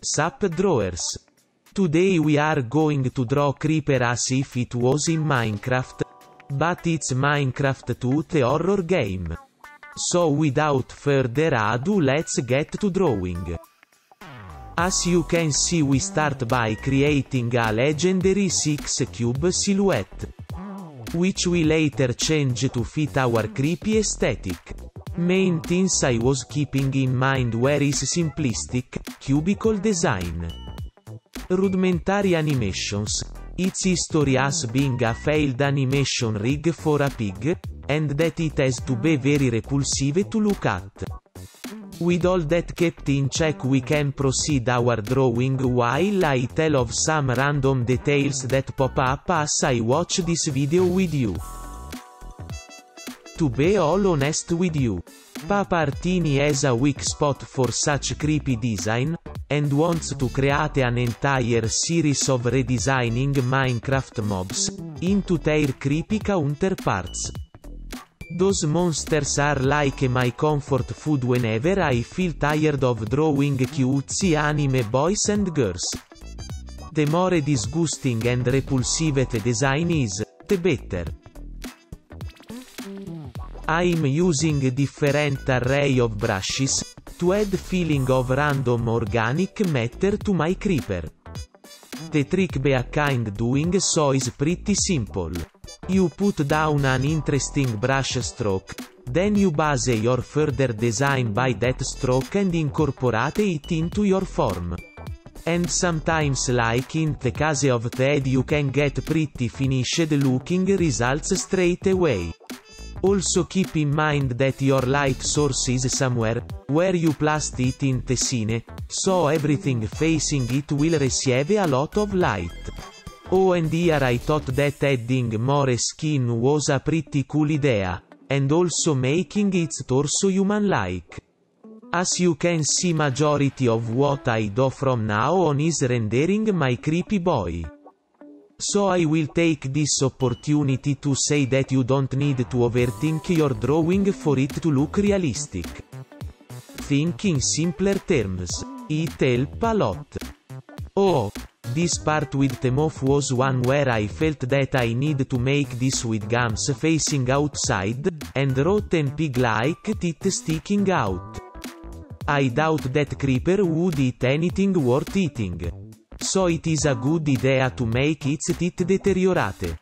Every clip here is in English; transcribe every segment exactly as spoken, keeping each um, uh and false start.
Sup drawers. Today we are going to draw creeper as if it was in Minecraft. But it's Minecraft too, the horror game. So without further ado, let's get to drawing. As you can see, we start by creating a legendary six cube silhouette, which we later change to fit our creepy aesthetic. Main things I was keeping in mind were is simplistic, cubicle design, rudimentary animations, its history as being a failed animation rig for a pig, and that it has to be very repulsive to look at. With all that kept in check, we can proceed our drawing while I tell of some random details that pop up as I watch this video with you. To be all honest with you, Papartini has a weak spot for such creepy design, and wants to create an entire series of redesigning Minecraft mobs into their creepy counterparts. Those monsters are like my comfort food whenever I feel tired of drawing cutesy anime boys and girls. The more disgusting and repulsive the design is, the better. I'm using different array of brushes to add feeling of random organic matter to my creeper. The trick behind doing so is pretty simple. You put down an interesting brush stroke, then you base your further design by that stroke and incorporate it into your form. And sometimes, like in the case of the head, you can get pretty finished looking results straight away. Also keep in mind that your light source is somewhere, where you placed it in the scene, so everything facing it will receive a lot of light. Oh, and here I thought that adding more skin was a pretty cool idea, and also making its torso human-like. As you can see, majority of what I do from now on is rendering my creepy boy. So I will take this opportunity to say that you don't need to overthink your drawing for it to look realistic. Think in simpler terms. It helps a lot. Oh, this part with the moth was one where I felt that I need to make this with gums facing outside, and rotten pig-like teeth sticking out. I doubt that creeper would eat anything worth eating. So it is a good idea to make its teeth deteriorate.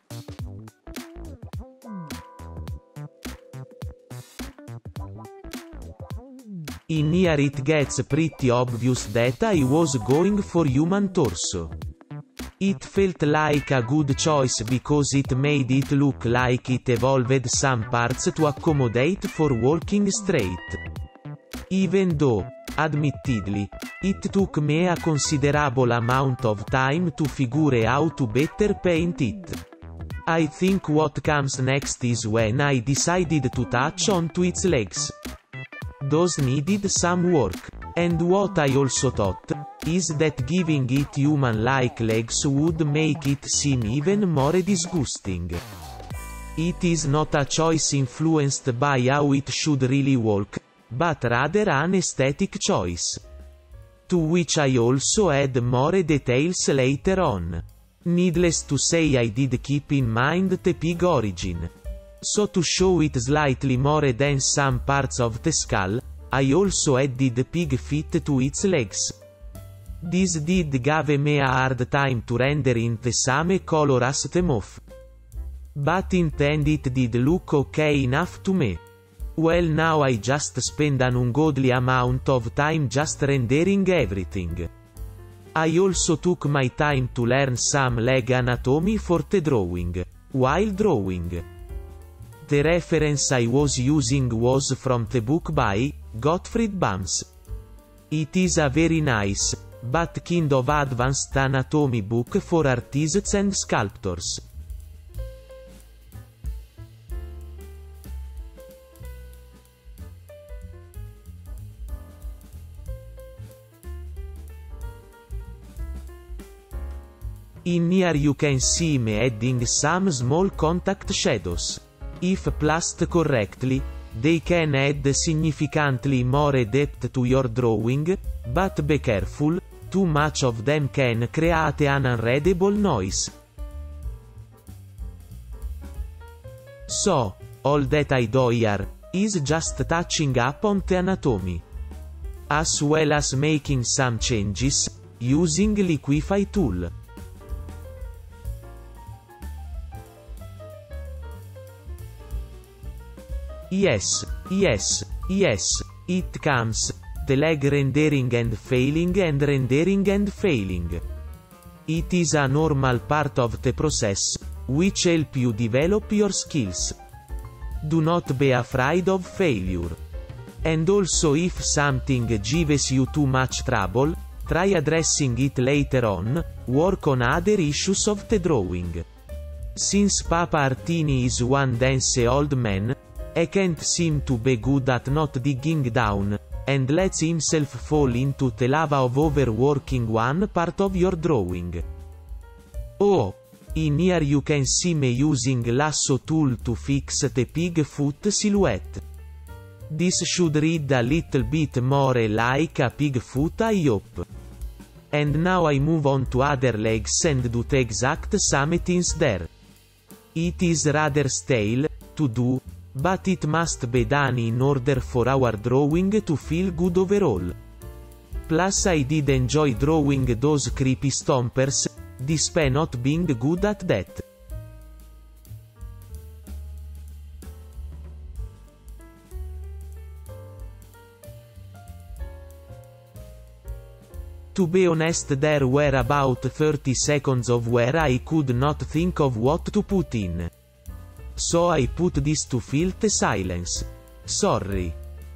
In here it gets pretty obvious that I was going for human torso. It felt like a good choice because it made it look like it evolved some parts to accommodate for walking straight. Even though, admittedly, it took me a considerable amount of time to figure out to better paint it. I think what comes next is when I decided to touch onto its legs. Those needed some work. And what I also thought, is that giving it human-like legs would make it seem even more disgusting. It is not a choice influenced by how it should really walk, but rather an aesthetic choice. To which I also add more details later on. Needless to say, I did keep in mind the pig origin. So to show it slightly more than some parts of the skull, I also added pig feet to its legs. This did give me a hard time to render in the same color as the moth. But in the end it did look okay enough to me. Well, now I just spend an ungodly amount of time just rendering everything. I also took my time to learn some leg anatomy for the drawing. While drawing, the reference I was using was from the book by Gottfried Bams. It is a very nice, but kind of advanced anatomy book for artists and sculptors. In here you can see me adding some small contact shadows. If placed correctly, they can add significantly more depth to your drawing, but be careful, too much of them can create an unreadable noise. So, all that I do here is just touching up on the anatomy, as well as making some changes, using Liquify tool. Yes, yes, yes, it comes, the leg rendering and failing and rendering and failing. It is a normal part of the process, which help you develop your skills. Do not be afraid of failure. And also if something gives you too much trouble, try addressing it later on, work on other issues of the drawing. Since Papa Artini is one dense old man, he can't seem to be good at not digging down, and lets himself fall into the lava of overworking one part of your drawing. Oh! In here you can see me using lasso tool to fix the pig foot silhouette. This should read a little bit more like a pig foot, I hope. And now I move on to other legs and do the exact same things there. It is rather stale to do, but it must be done in order for our drawing to feel good overall. Plus I did enjoy drawing those creepy stompers, despite not being good at that. To be honest, there were about thirty seconds of where I could not think of what to put in. So I put this to fill the silence. Sorry.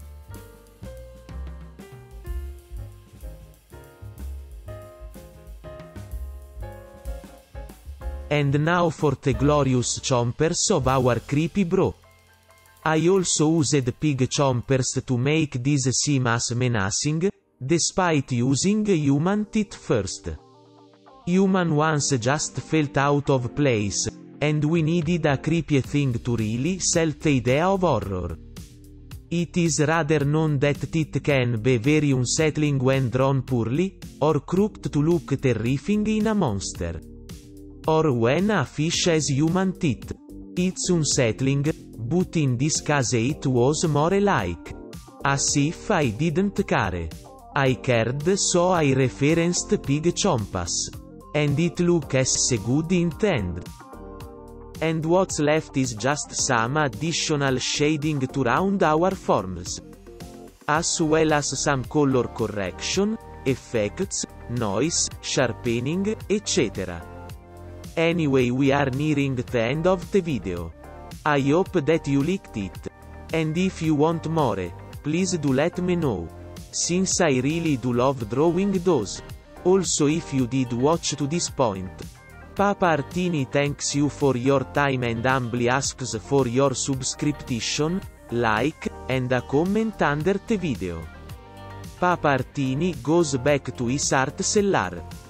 And now for the glorious chompers of our creepy bro. I also used pig chompers to make this seem as menacing, despite using human teeth first. Human ones just felt out of place, and we needed a creepy thing to really sell the idea of horror. It is rather known that teeth can be very unsettling when drawn poorly, or crooked to look terrifying in a monster. Or when a fish has human teeth. It's unsettling, but in this case it was more like as if I didn't care. I cared, so I referenced pig chompas. And it looks as good in the end. And what's left is just some additional shading to round our forms, as well as some color correction, effects, noise, sharpening, et cetera. Anyway, we are nearing the end of the video. I hope that you liked it. And if you want more, please do let me know, since I really do love drawing those. Also, if you did watch to this point, Papa Artini thanks you for your time and humbly asks for your subscription, like, and a comment under the video. Papa Artini goes back to his art cellar.